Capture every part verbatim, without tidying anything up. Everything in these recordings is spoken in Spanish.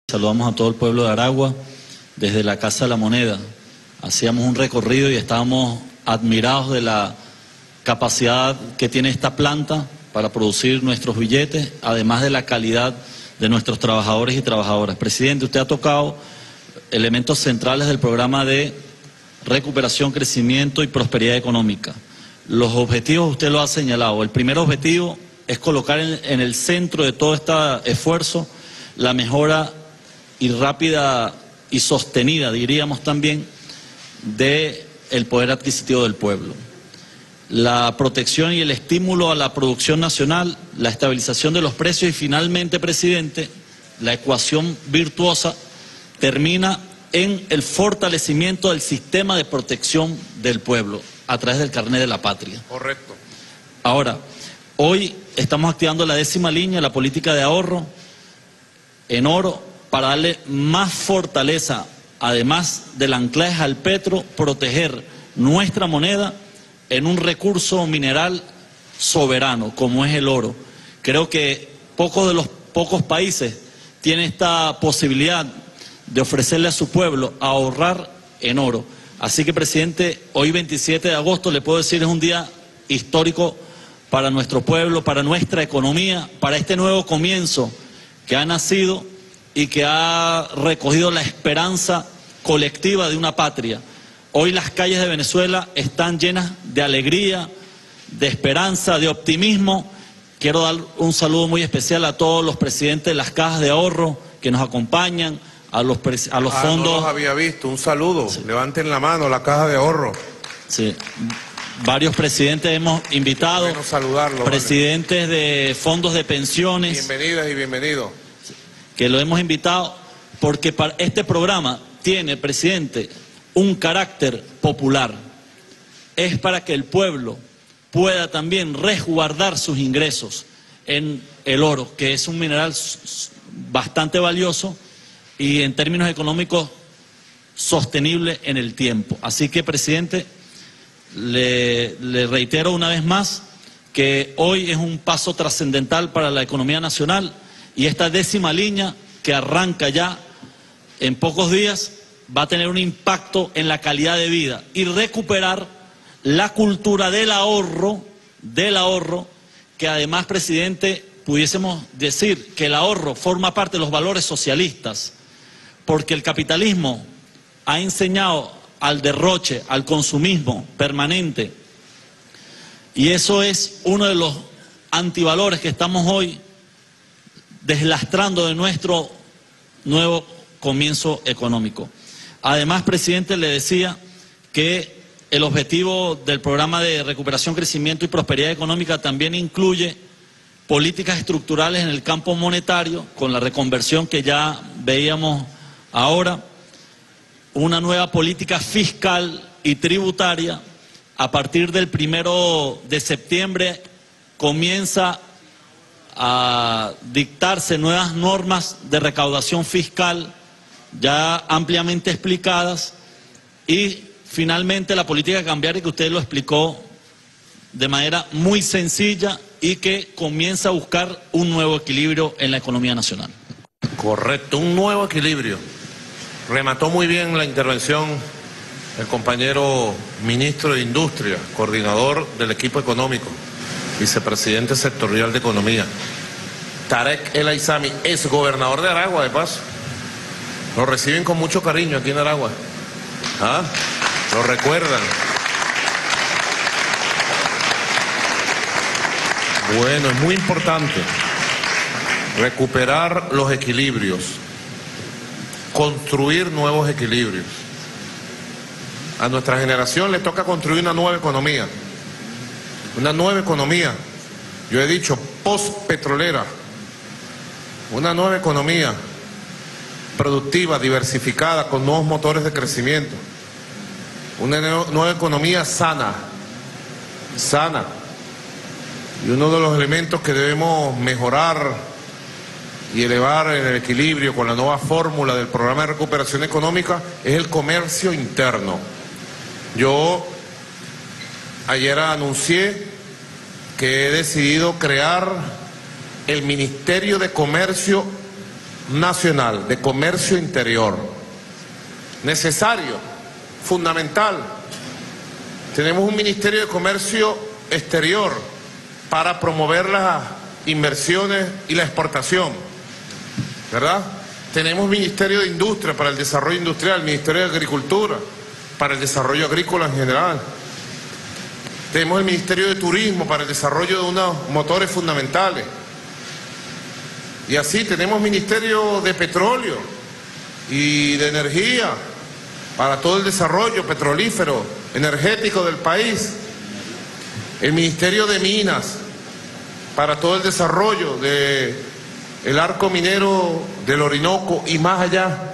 Saludamos a todo el pueblo de Aragua desde la Casa de la Moneda. Hacíamos un recorrido y estábamos admirados de la capacidad que tiene esta planta para producir nuestros billetes, además de la calidad de nuestros trabajadores y trabajadoras. Presidente, usted ha tocado elementos centrales del programa de recuperación, crecimiento y prosperidad económica. Los objetivos usted lo ha señalado. El primer objetivo es colocar en, en el centro de todo este esfuerzo la mejora y rápida y sostenida, diríamos también, del poder adquisitivo del pueblo. La protección y el estímulo a la producción nacional, la estabilización de los precios y finalmente, presidente, la ecuación virtuosa termina en el fortalecimiento del sistema de protección del pueblo a través del carnet de la patria. Correcto. Ahora, hoy estamos activando la décima línea, la política de ahorro en oro, para darle más fortaleza, además del anclaje al petro, proteger nuestra moneda en un recurso mineral soberano, como es el oro. Creo que pocos de los pocos países tienen esta posibilidad de ofrecerle a su pueblo ahorrar en oro. Así que, presidente, hoy veintisiete de agosto, le puedo decir, es un día histórico para nuestro pueblo, para nuestra economía, para este nuevo comienzo que ha nacido y que ha recogido la esperanza colectiva de una patria. Hoy las calles de Venezuela están llenas de alegría, de esperanza, de optimismo. Quiero dar un saludo muy especial a todos los presidentes de las cajas de ahorro que nos acompañan, a los, a los ah, fondos... No los había visto, un saludo. Sí. Levanten la mano, la caja de ahorro. Sí. Varios presidentes hemos invitado, bueno saludarlo, presidentes vale. de fondos de pensiones. Bienvenidas y bienvenidos. Que lo hemos invitado porque para este programa tiene, presidente, un carácter popular. Es para que el pueblo pueda también resguardar sus ingresos en el oro, que es un mineral bastante valioso y en términos económicos sostenible en el tiempo. Así que, presidente, le, le reitero una vez más que hoy es un paso trascendental para la economía nacional. Y esta décima línea, que arranca ya en pocos días, va a tener un impacto en la calidad de vida y recuperar la cultura del ahorro, del ahorro, que además, presidente, pudiésemos decir que el ahorro forma parte de los valores socialistas, porque el capitalismo ha enseñado al derroche, al consumismo permanente, y eso es uno de los antivalores que estamos hoy deslastrando de nuestro nuevo comienzo económico. Además, presidente, le decía que el objetivo del programa de recuperación, crecimiento y prosperidad económica también incluye políticas estructurales en el campo monetario, con la reconversión que ya veíamos ahora, una nueva política fiscal y tributaria. A partir del primero de septiembre comienza a dictarse nuevas normas de recaudación fiscal ya ampliamente explicadas y finalmente la política cambiaria, que usted lo explicó de manera muy sencilla y que comienza a buscar un nuevo equilibrio en la economía nacional. Correcto, un nuevo equilibrio. Remató muy bien la intervención el compañero ministro de Industria, coordinador del equipo económico, vicepresidente sectorial de Economía, Tarek El Aizami, ex gobernador de Aragua, de paso. Lo reciben con mucho cariño aquí en Aragua. ¿Ah? Lo recuerdan. Bueno, es muy importante recuperar los equilibrios, construir nuevos equilibrios. A nuestra generación le toca construir una nueva economía. Una nueva economía, yo he dicho, post-petrolera, una nueva economía productiva, diversificada, con nuevos motores de crecimiento, una nueva economía sana, sana, y uno de los elementos que debemos mejorar y elevar en el equilibrio con la nueva fórmula del programa de recuperación económica es el comercio interno. Yo ayer anuncié que he decidido crear el Ministerio de Comercio Nacional de Comercio Interior. Necesario, fundamental. Tenemos un Ministerio de Comercio Exterior para promover las inversiones y la exportación, ¿verdad? Tenemos Ministerio de Industria para el desarrollo industrial, Ministerio de Agricultura para el desarrollo agrícola en general. Tenemos el Ministerio de Turismo para el desarrollo de unos motores fundamentales. Y así tenemos Ministerio de Petróleo y de Energía para todo el desarrollo petrolífero, energético del país. El Ministerio de Minas para todo el desarrollo del arco minero del Orinoco y más allá.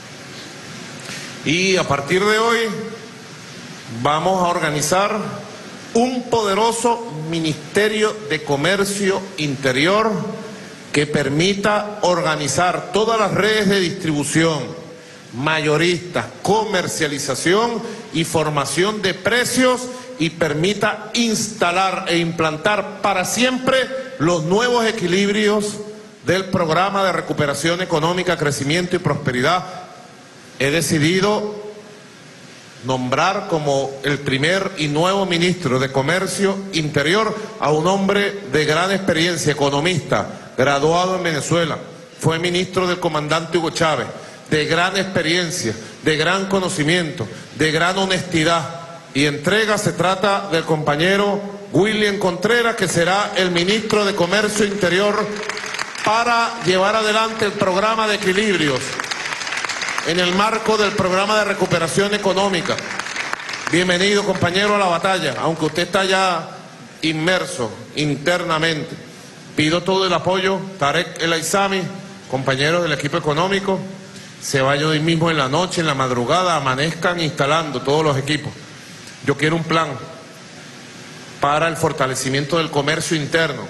Y a partir de hoy vamos a organizar un poderoso Ministerio de Comercio Interior que permita organizar todas las redes de distribución, mayoristas, comercialización y formación de precios y permita instalar e implantar para siempre los nuevos equilibrios del programa de recuperación económica, crecimiento y prosperidad. He decidido nombrar como el primer y nuevo ministro de Comercio Interior a un hombre de gran experiencia, economista, graduado en Venezuela, fue ministro del comandante Hugo Chávez, de gran experiencia, de gran conocimiento, de gran honestidad y entrega. Se trata del compañero William Contreras, que será el ministro de Comercio Interior para llevar adelante el programa de equilibrios en el marco del programa de recuperación económica. Bienvenido, compañero, a la batalla, aunque usted está ya inmerso internamente. Pido todo el apoyo. Tarek El Aizami, compañero del equipo económico, se vaya hoy mismo en la noche, en la madrugada, amanezcan instalando todos los equipos. Yo quiero un plan para el fortalecimiento del comercio interno,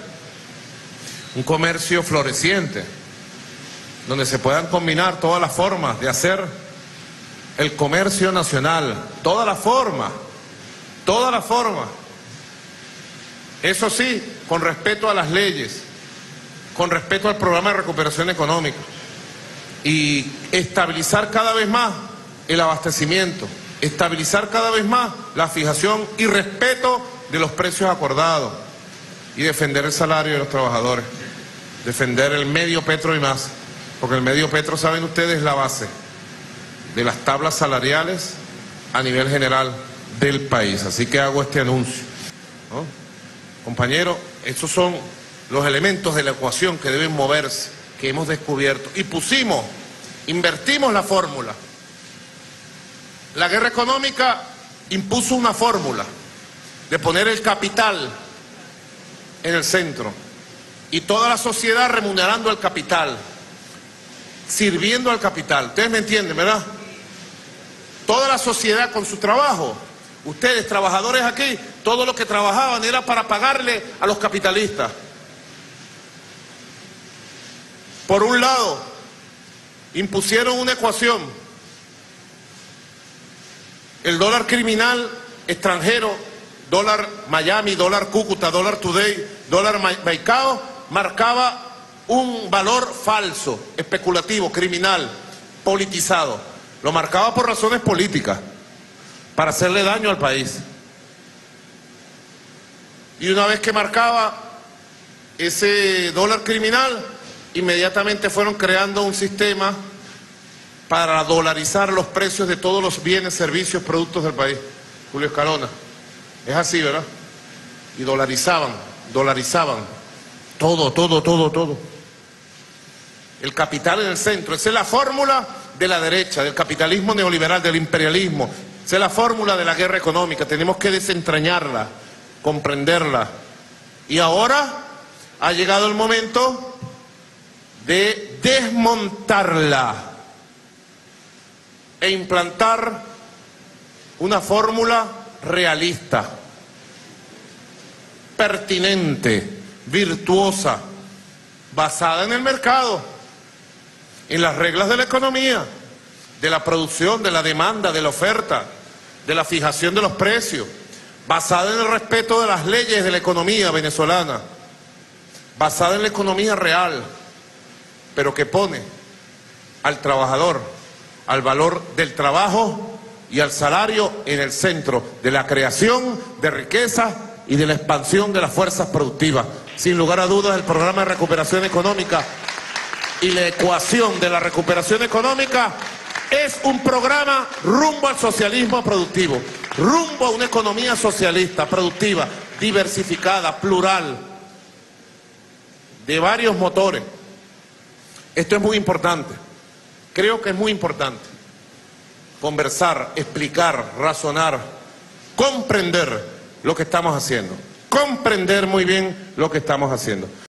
un comercio floreciente, donde se puedan combinar todas las formas de hacer el comercio nacional, todas las formas, todas las formas. Eso sí, con respeto a las leyes, con respeto al programa de recuperación económica y estabilizar cada vez más el abastecimiento, estabilizar cada vez más la fijación y respeto de los precios acordados y defender el salario de los trabajadores, defender el medio petro y más, porque el medio petro, saben ustedes, es la base de las tablas salariales a nivel general del país. Así que hago este anuncio, ¿no? Compañero, estos son los elementos de la ecuación que deben moverse, que hemos descubierto. Y pusimos, invertimos la fórmula. La guerra económica impuso una fórmula de poner el capital en el centro y toda la sociedad remunerando al capital, sirviendo al capital. Ustedes me entienden, ¿verdad? Toda la sociedad con su trabajo. Ustedes, trabajadores aquí, todo lo que trabajaban era para pagarle a los capitalistas. Por un lado, impusieron una ecuación. El dólar criminal extranjero, dólar Miami, dólar Cúcuta, dólar Today, dólar Maicao, marcaba un valor falso, especulativo, criminal, politizado. Lo marcaba por razones políticas, para hacerle daño al país. Y una vez que marcaba ese dólar criminal, inmediatamente fueron creando un sistema para dolarizar los precios de todos los bienes, servicios, productos del país. Julio Escalona, es así, ¿verdad? Y dolarizaban, dolarizaban, todo, todo, todo, todo. El capital en el centro, esa es la fórmula de la derecha, del capitalismo neoliberal, del imperialismo. Esa es la fórmula de la guerra económica. Tenemos que desentrañarla, comprenderla. Y ahora ha llegado el momento de desmontarla e implantar una fórmula realista, pertinente, virtuosa, basada en el mercado, en las reglas de la economía, de la producción, de la demanda, de la oferta, de la fijación de los precios, basada en el respeto de las leyes de la economía venezolana, basada en la economía real, pero que pone al trabajador, al valor del trabajo y al salario en el centro de la creación de riqueza y de la expansión de las fuerzas productivas. Sin lugar a dudas, el programa de recuperación económica y la ecuación de la recuperación económica es un programa rumbo al socialismo productivo, rumbo a una economía socialista, productiva, diversificada, plural, de varios motores. Esto es muy importante. Creo que es muy importante conversar, explicar, razonar, comprender lo que estamos haciendo, comprender muy bien lo que estamos haciendo.